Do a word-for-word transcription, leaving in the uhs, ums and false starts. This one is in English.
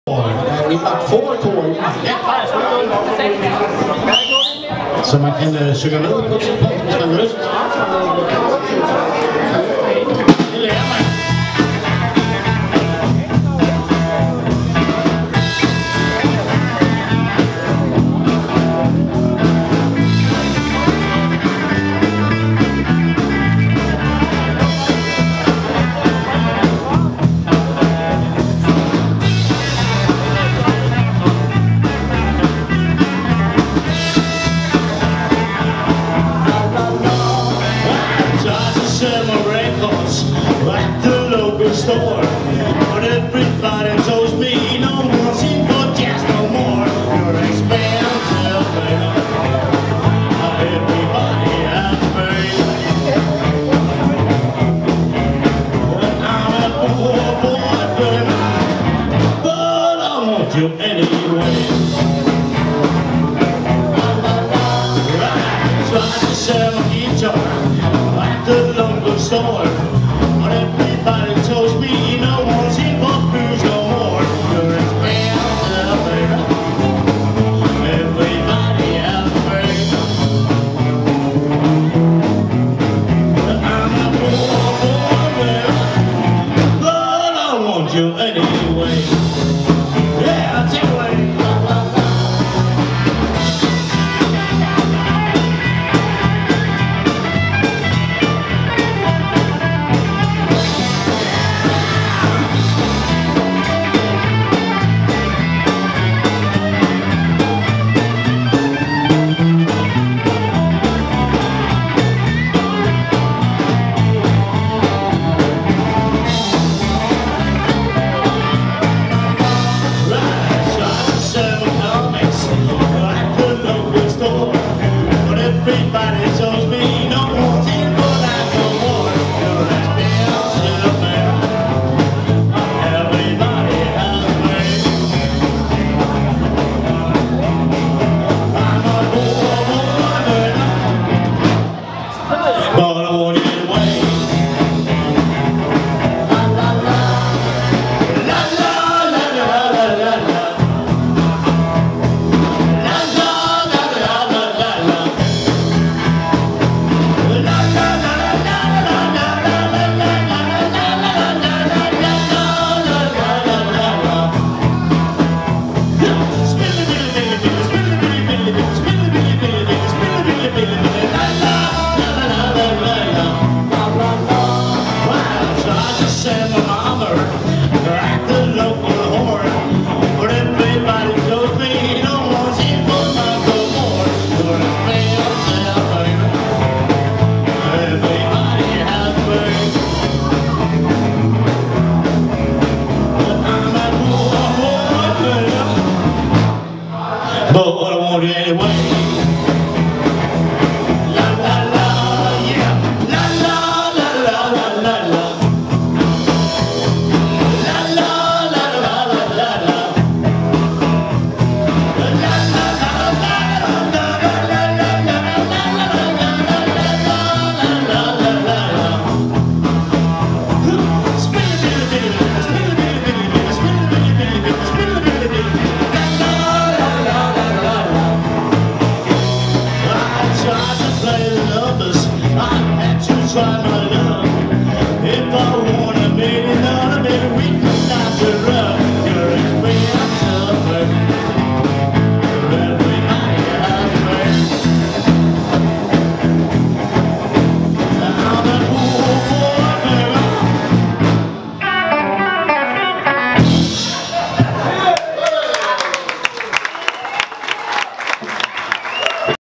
Der er jo indlagt fodboldkor i. Ja. Så man kan uh, synge med på et tidspunkt, hvis man har lyst. Det lærer man. Store, but everybody tells me no more seem for just no more. You're expensive, man. Everybody has paid. I'm a poor boy, baby, but I want you anyway.